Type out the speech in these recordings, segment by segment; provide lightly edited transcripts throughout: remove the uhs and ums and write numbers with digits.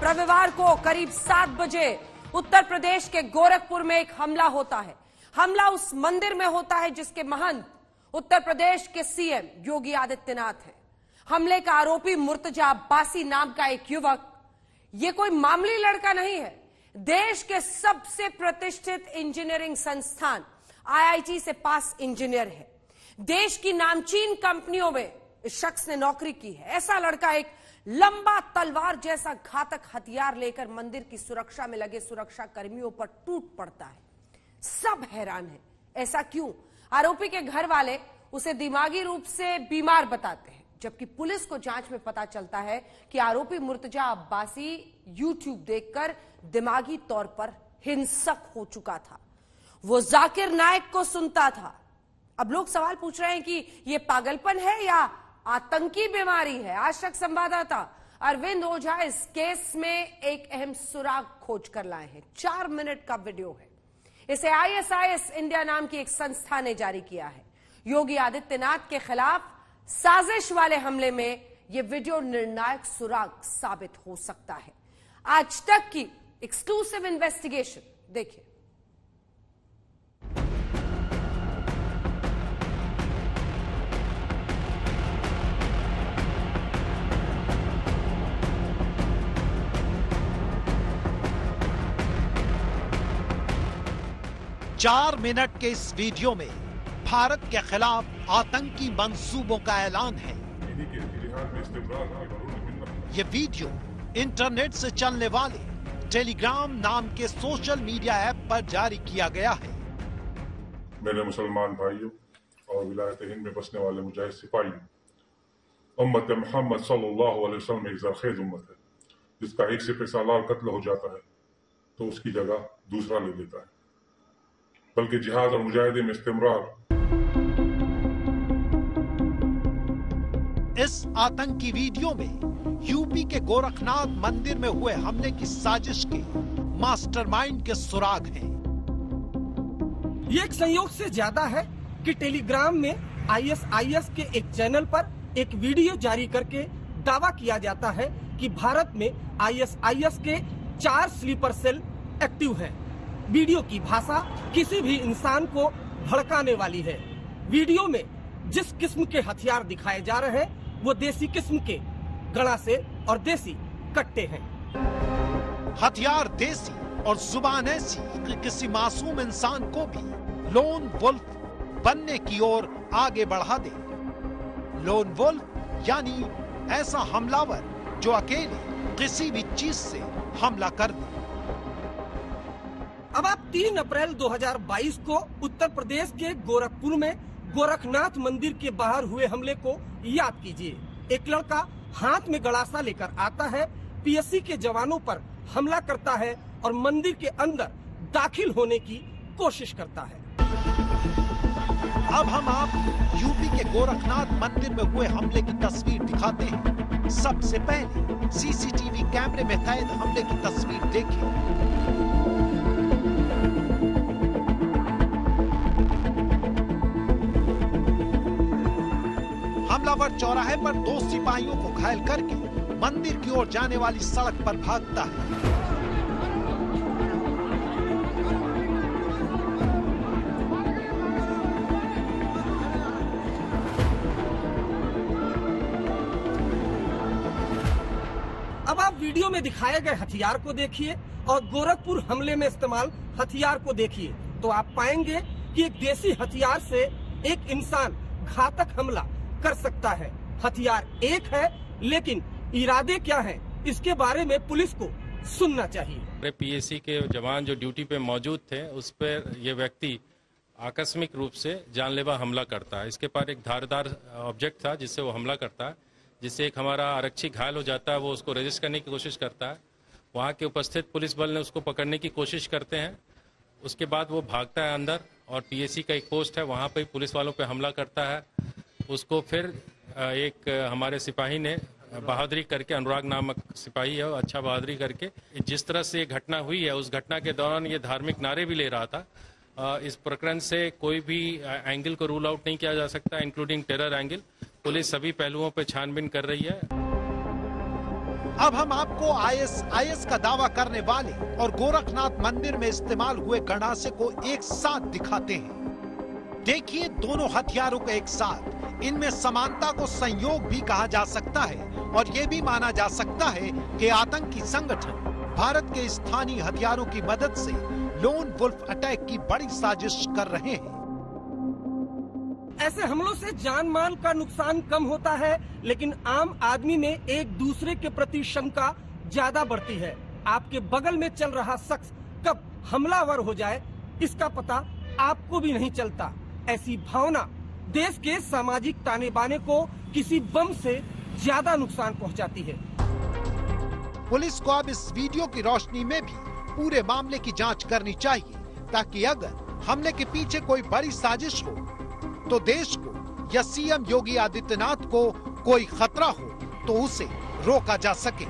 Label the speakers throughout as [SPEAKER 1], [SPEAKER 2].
[SPEAKER 1] रविवार को करीब 7 बजे उत्तर प्रदेश के गोरखपुर में एक हमला होता है। हमला उस मंदिर में होता है जिसके महंत उत्तर प्रदेश के सीएम योगी आदित्यनाथ हैं। हमले का आरोपी मुर्तजा अब्बासी नाम का एक युवक, ये कोई मामूली लड़का नहीं है। देश के सबसे प्रतिष्ठित इंजीनियरिंग संस्थान आईआईटी से पास इंजीनियर है। देश की नामचीन कंपनियों में इस शख्स ने नौकरी की है। ऐसा लड़का एक लंबा तलवार जैसा घातक हथियार लेकर मंदिर की सुरक्षा में लगे सुरक्षा कर्मियों पर टूट पड़ता है। सब हैरान है, ऐसा क्यों? आरोपी के घर वाले उसे दिमागी रूप से बीमार बताते हैं, जबकि पुलिस को जांच में पता चलता है कि आरोपी मुर्तजा अब्बासी यूट्यूब देखकर दिमागी तौर पर हिंसक हो चुका था। वो जाकिर नायक को सुनता था। अब लोग सवाल पूछ रहे हैं कि ये पागलपन है या आतंकी बीमारी है। आज तक संवाददाता अरविंद ओझा इस केस में एक अहम सुराग खोज कर लाए हैं। 4 मिनट का वीडियो है। इसे आईएसआईएस इंडिया नाम की एक संस्था ने जारी किया है। योगी आदित्यनाथ के खिलाफ साजिश वाले हमले में यह वीडियो निर्णायक सुराग साबित हो सकता है। आज तक की एक्सक्लूसिव इन्वेस्टिगेशन देखिए।
[SPEAKER 2] चार मिनट के इस वीडियो में भारत के खिलाफ आतंकी मंसूबों का ऐलान है। ये वीडियो इंटरनेट से चलने वाले टेलीग्राम नाम के सोशल मीडिया ऐप पर जारी किया गया है।
[SPEAKER 3] मेरे मुसलमान भाइयों और विलायत हिंद में बसने वाले मुजाहिद सिपाहियों, उम्मत मोहम्मद सल्लल्लाहु अलैहि वसल्लम एक ज़रख़ेज़ उम्मत है, जिसका एक सिपह सालार कत्ल हो जाता है तो उसकी जगह दूसरा ले लेता है, बल्कि जिहाद और मुजाहिदे में इस्तिमरार।
[SPEAKER 2] इस आतंकी वीडियो में यूपी के गोरखनाथ मंदिर में हुए हमले की साजिश के मास्टरमाइंड के सुराग हैं।
[SPEAKER 4] ये एक संयोग से ज्यादा है कि टेलीग्राम में आईएसआईएस के एक चैनल पर एक वीडियो जारी करके दावा किया जाता है कि भारत में आईएसआईएस के 4 स्लीपर सेल एक्टिव हैं। वीडियो की भाषा किसी भी इंसान को भड़काने वाली है। वीडियो में जिस किस्म के हथियार दिखाए जा रहे हैं वो देसी किस्म के गड़ासे और देसी कट्टे हैं।
[SPEAKER 2] हथियार देसी और जुबान ऐसी कि किसी मासूम इंसान को भी लोन वुल्फ बनने की ओर आगे बढ़ा दे। लोन वुल्फ यानी ऐसा हमलावर जो अकेले किसी भी चीज से हमला कर दे।
[SPEAKER 4] अब आप 3 अप्रैल 2022 को उत्तर प्रदेश के गोरखपुर में गोरखनाथ मंदिर के बाहर हुए हमले को याद कीजिए। एक लड़का हाथ में गड़ासा लेकर आता है, पीएससी के जवानों पर हमला करता है और मंदिर के अंदर दाखिल होने की कोशिश करता है।
[SPEAKER 2] अब हम आप यूपी के गोरखनाथ मंदिर में हुए हमले की तस्वीर दिखाते हैं। सबसे पहले सीसीटीवी कैमरे में कैद हमले की तस्वीर देखिए। हमलावर चौराहे पर 2 सिपाहियों को घायल करके मंदिर की ओर जाने वाली सड़क पर भागता है।
[SPEAKER 4] अब आप वीडियो में दिखाए गए हथियार को देखिए और गोरखपुर हमले में इस्तेमाल हथियार को देखिए तो आप पाएंगे कि एक देसी हथियार से एक इंसान घातक हमला कर सकता है। हथियार एक है, लेकिन इरादे क्या हैं, इसके बारे में पुलिस को सुनना चाहिए।
[SPEAKER 5] पीएससी के जवान जो ड्यूटी पे मौजूद थे उस पर यह व्यक्ति आकस्मिक रूप से जानलेवा हमला करता है। इसके पास एक धारदार ऑब्जेक्ट था जिससे वो हमला करता है, जिससे एक हमारा आरक्षी घायल हो जाता है। वो उसको रेजिस्ट करने की कोशिश करता है। वहाँ के उपस्थित पुलिस बल ने उसको पकड़ने की कोशिश करते हैं। उसके बाद वो भागता है अंदर और पीएससी का एक पोस्ट है वहाँ पर पुलिस वालों पर हमला करता है। उसको फिर एक हमारे सिपाही ने बहादुरी करके, अनुराग नामक सिपाही है, अच्छा बहादुरी करके, जिस तरह से ये घटना हुई है उस घटना के दौरान ये धार्मिक नारे भी ले रहा था। इस प्रकरण से कोई भी एंगल को रूल आउट नहीं किया जा सकता, इंक्लूडिंग टेरर एंगल। पुलिस सभी पहलुओं पर छानबीन कर रही है।
[SPEAKER 2] अब हम आपको आईएसआईएस का दावा करने वाले और गोरखनाथ मंदिर में इस्तेमाल हुए गंडासे को एक साथ दिखाते हैं। देखिए दोनों हथियारों को एक साथ। इनमें समानता को संयोग भी कहा जा सकता है और ये भी माना जा सकता है कि आतंकी संगठन भारत के स्थानीय हथियारों की मदद से लोन वुल्फ अटैक की बड़ी साजिश कर रहे हैं।
[SPEAKER 4] ऐसे हमलों से जान माल का नुकसान कम होता है, लेकिन आम आदमी में एक दूसरे के प्रति शंका ज्यादा बढ़ती है। आपके बगल में चल रहा शख्स कब हमलावर हो जाए इसका पता आपको भी नहीं चलता। ऐसी भावना देश के सामाजिक ताने बाने को किसी बम से ज्यादा नुकसान पहुंचाती है।
[SPEAKER 2] पुलिस को अब इस वीडियो की रोशनी में भी पूरे मामले की जांच करनी चाहिए, ताकि अगर हमले के पीछे कोई बड़ी साजिश हो तो देश को या सीएम योगी आदित्यनाथ को कोई खतरा हो तो उसे रोका जा सके।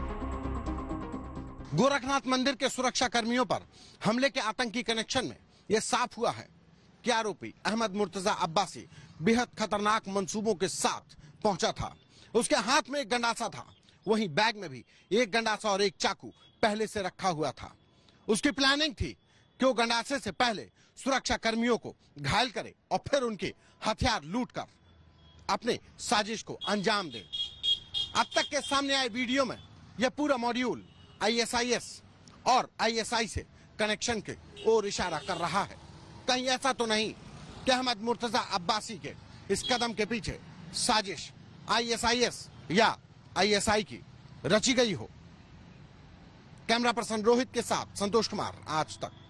[SPEAKER 6] गोरखनाथ मंदिर के सुरक्षा कर्मियों पर हमले के आतंकी कनेक्शन में यह साफ हुआ है कि आरोपी अहमद मुर्तजा अब्बासी बेहद खतरनाक मंसूबों के साथ पहुंचा था। उसके हाथ में एक गंडासा था, वहीं बैग में भी एक गंडासा और एक चाकू पहले से रखा हुआ था। उसकी प्लानिंग थी कि वो गंडासे से पहले सुरक्षा कर्मियों को घायल करे और फिर उनके हथियार लूटकर अपने साजिश को अंजाम दे। अब तक के सामने आए वीडियो में यह पूरा मॉड्यूल आईएसआईएस और आईएसआई से कनेक्शन के ओर इशारा कर रहा है। कहीं ऐसा तो नहीं कि अहमद मुर्तजा अब्बासी के इस कदम के पीछे साजिश आईएसआईएस या आईएसआई की रची गई हो। कैमरा पर्सन रोहित के साथ संतोष कुमार, आज तक।